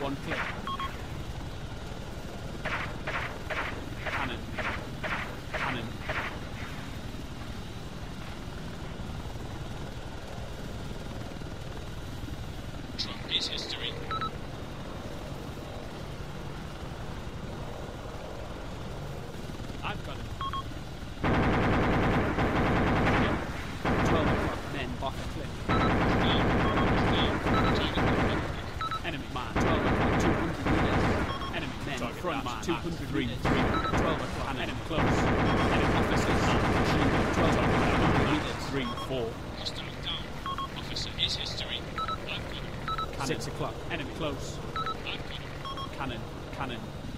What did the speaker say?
1 click. Cannon. Cannon. Truck is history. I've got him. 12 o'clock, men off a cliff. Enemy man, 12 o'clock, 200 meters. Enemy men, Target front down. man, 200 3, meters. 3. 12 o'clock, enemy close. Enemy officers, 12 o'clock, 100 meters. 3, 4. Hostile down. Officer is history. I've got him. Cannon. 6 o'clock, enemy close. I've got him. Cannon, cannon.